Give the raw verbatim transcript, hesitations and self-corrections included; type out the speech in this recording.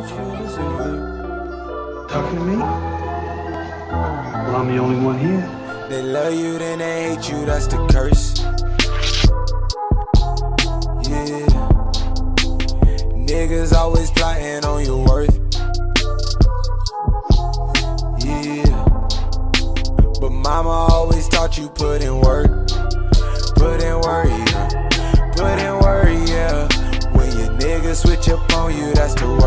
Talking to me? Well, I'm the only one here. They love you, then they hate you, that's the curse. Yeah. Niggas always plotting on your worth. Yeah. But mama always taught you put in work. Put in work, yeah. Put in work, yeah. When your niggas switch up on you, that's the worst.